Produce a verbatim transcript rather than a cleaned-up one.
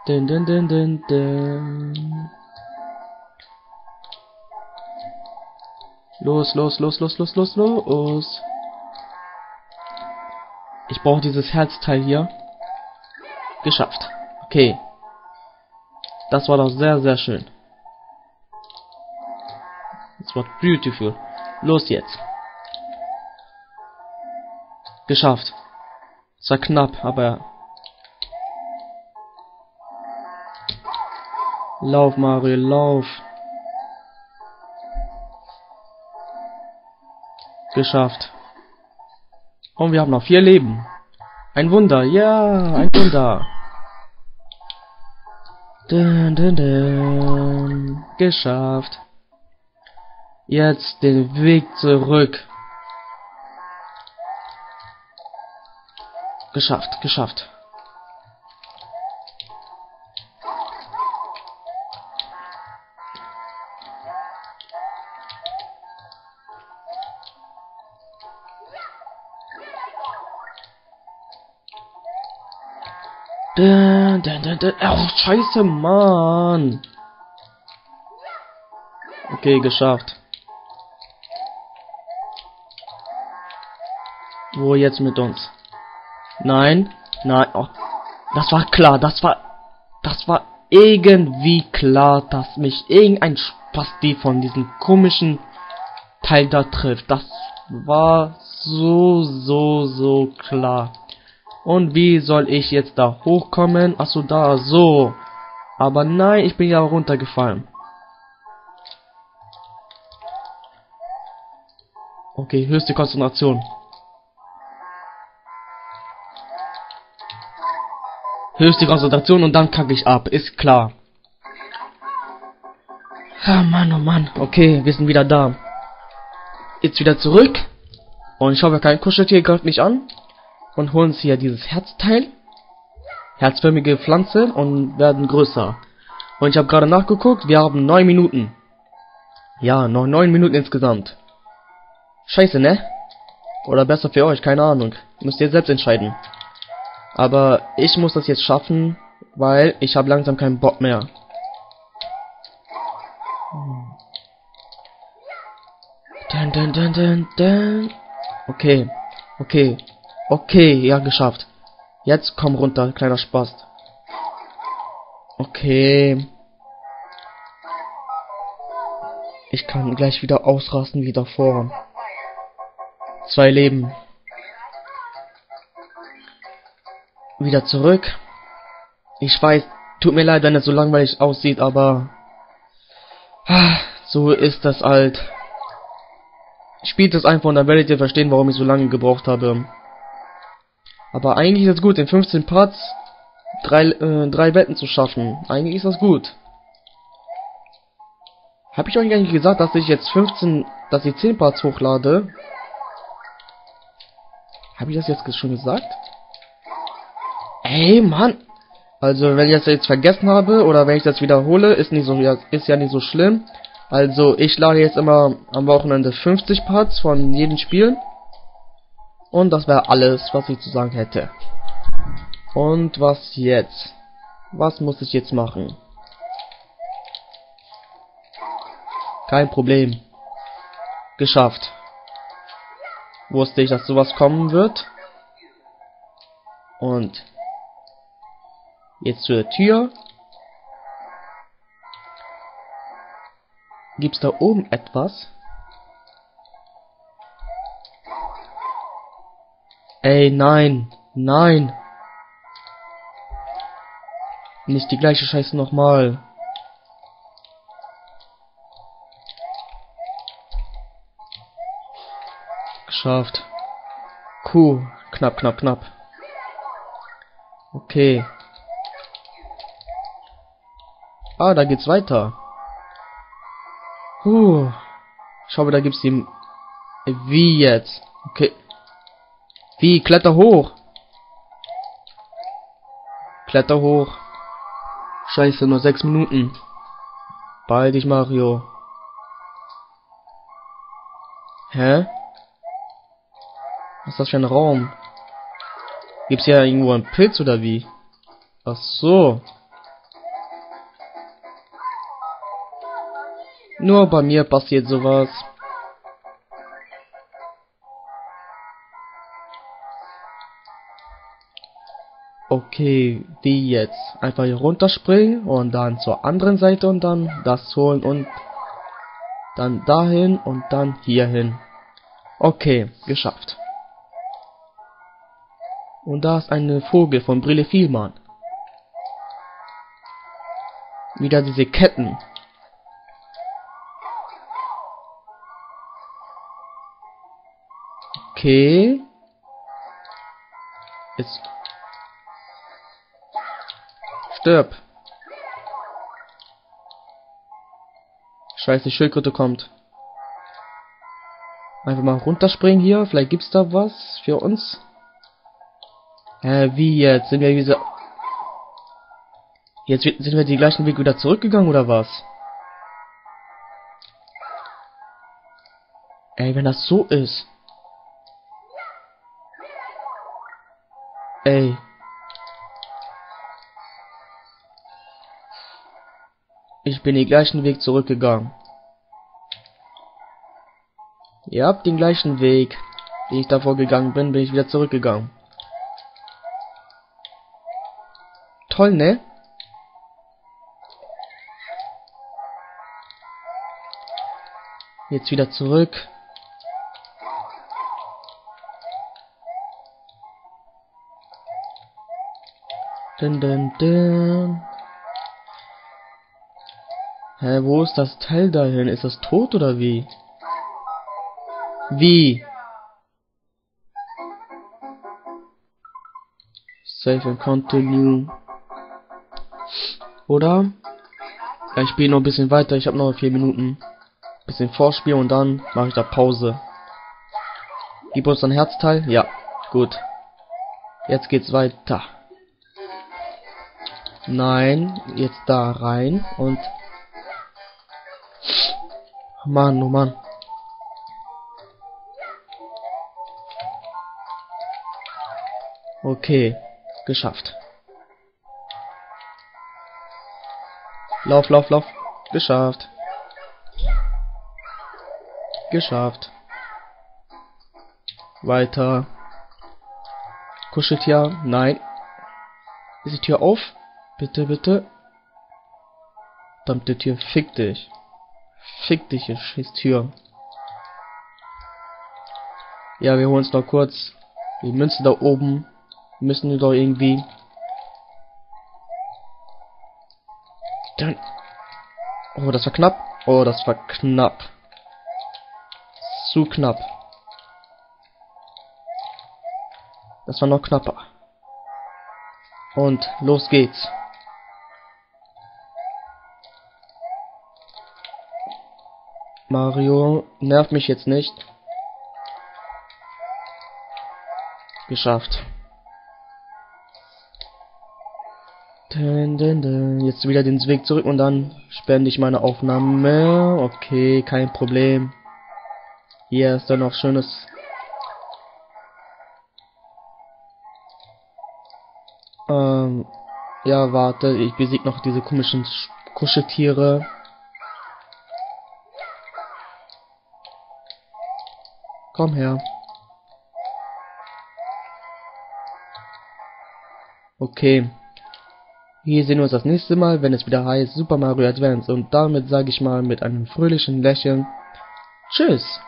Dun, dun, dun, dun, dun. Los, los, los, los, los, los, los. Ich brauche dieses Herzteil hier. Geschafft. Okay. Das war doch sehr, sehr schön. Das war beautiful. Los jetzt. Geschafft. Es war knapp, aber... Lauf, Mario, lauf. Geschafft. Und wir haben noch vier Leben. Ein Wunder, ja, ein Wunder. Dun, dun, dun. Geschafft. Jetzt den Weg zurück. Geschafft, geschafft. Dun, dun, dun, dun. Oh, scheiße, Mann. Okay, geschafft. Wo jetzt mit uns? Nein, nein. Oh, das war klar, das war... Das war irgendwie klar, dass mich irgendein Spasti von diesem komischen Teil da trifft. Das war so, so, so klar. Und wie soll ich jetzt da hochkommen? Achso, da, so. Aber nein, ich bin ja runtergefallen. Okay, höchste Konzentration. Höchste Konzentration und dann kacke ich ab, ist klar. Ah, Mann, oh Mann. Okay, wir sind wieder da. Jetzt wieder zurück. Und ich hoffe, kein Kuscheltier greift mich an. Und holen uns hier dieses Herzteil. Herzförmige Pflanzen und werden größer. Und ich habe gerade nachgeguckt, wir haben neun Minuten. Ja, noch neun Minuten insgesamt. Scheiße, ne? Oder besser für euch, keine Ahnung. Müsst ihr selbst entscheiden. Aber ich muss das jetzt schaffen, weil ich habe langsam keinen Bock mehr. Dun, dun, dun, dun, dun. Okay, okay. Okay, ja, geschafft. Jetzt komm runter, kleiner Spast. Okay. Ich kann gleich wieder ausrasten wie davor. Zwei Leben. Wieder zurück. Ich weiß, tut mir leid, wenn es so langweilig aussieht, aber... So ist das halt. Spielt es einfach und dann werdet ihr verstehen, warum ich so lange gebraucht habe. Aber eigentlich ist es gut, in fünfzehn Parts drei, äh, drei Wetten zu schaffen. Eigentlich ist das gut. Habe ich euch eigentlich gesagt, dass ich jetzt fünfzehn, dass ich zehn Parts hochlade? Habe ich das jetzt schon gesagt? Ey, Mann! Also, wenn ich das jetzt vergessen habe, oder wenn ich das wiederhole, ist nicht so, ja, ist ja nicht so schlimm. Also, ich lade jetzt immer am Wochenende fünfzig Parts von jedem Spiel. Und das wäre alles, was ich zu sagen hätte. Und was jetzt? Was muss ich jetzt machen? Kein Problem. Geschafft. Wusste ich, dass sowas kommen wird. Und jetzt zur Tür. Gibt's da oben etwas? Ey, nein, nein. Nicht die gleiche Scheiße nochmal. Geschafft. Kuh, knapp, knapp, knapp. Okay. Ah, da geht's weiter. Huh. Ich hoffe, da gibt's die... Wie jetzt? Okay. Wie? Kletter hoch. Kletter hoch. Scheiße, nur sechs Minuten. Beeil dich, Mario. Hä? Was ist das für ein Raum? Gibt's hier irgendwo einen Pilz oder wie? Ach so. Nur bei mir passiert sowas. Okay, wie jetzt? Einfach hier runterspringen und dann zur anderen Seite und dann das holen und dann dahin und dann hierhin. Okay, geschafft. Und da ist eine Vogel von Brille Vielmann. Wieder diese Ketten. Okay. Jetzt. Stirb. Scheiße, die Schildkröte kommt. Einfach mal runterspringen hier. Vielleicht gibt's da was für uns. Hä, wie jetzt? Sind wir wie so... Jetzt sind wir die gleichen Weg wieder zurückgegangen, oder was? Ey, wenn das so ist. Ey. Ich bin den gleichen Weg zurückgegangen. Ihr habt den gleichen Weg, den ich davor gegangen bin, bin ich wieder zurückgegangen. Toll, ne? Jetzt wieder zurück. Dun, dun, dun. Hä, wo ist das Teil dahin? Ist das tot oder wie? Wie? Save and continue. Oder? Ja, ich spiele noch ein bisschen weiter. Ich habe noch vier Minuten. Bisschen Vorspiel und dann mache ich da Pause. Gib uns ein Herzteil? Ja, gut. Jetzt geht's weiter. Nein, jetzt da rein und... Mann, oh Mann. Okay, geschafft. Lauf, lauf, lauf. Geschafft. Geschafft. Weiter. Kuscheltier. Nein. Ist die Tür auf? Bitte, bitte. Verdammte Tür, fick dich. Fick dich, ihr scheiß Tür. Ja, wir holen uns noch kurz die Münze da oben. Müssen wir doch irgendwie. Dann. Oh, das war knapp. Oh, das war knapp. Zu knapp. Das war noch knapper. Und los geht's. Mario, nerv mich jetzt nicht. Geschafft. Dun, dun, dun. Jetzt wieder den Weg zurück und dann spende ich meine Aufnahme. Okay, kein Problem. Hier ist dann noch schönes. Ähm, ja, warte, ich besiege noch diese komischen Kuscheltiere. Komm her. Okay. Hier sehen wir uns das nächste Mal, wenn es wieder heißt Super Mario Advance. Und damit sage ich mal mit einem fröhlichen Lächeln Tschüss.